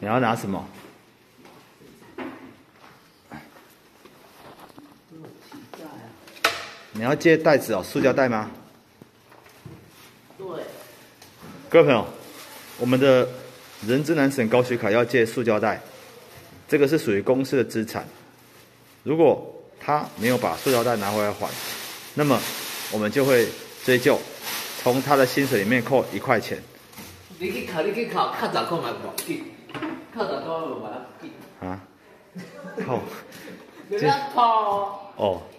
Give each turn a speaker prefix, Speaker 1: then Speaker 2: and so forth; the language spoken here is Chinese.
Speaker 1: 你要拿什么？你要借袋子哦，塑胶袋吗？
Speaker 2: 对。
Speaker 1: 各位朋友，我们的人资南省高学卡要借塑胶袋，这个是属于公司的资产。如果他没有把塑胶袋拿回来还，那么我们就会追究，从他的薪水里面扣1块钱。
Speaker 2: 你去考，较早考嘛无要紧，较早考嘛无要紧。
Speaker 1: 啊？靠！
Speaker 2: 你要考
Speaker 1: 哦。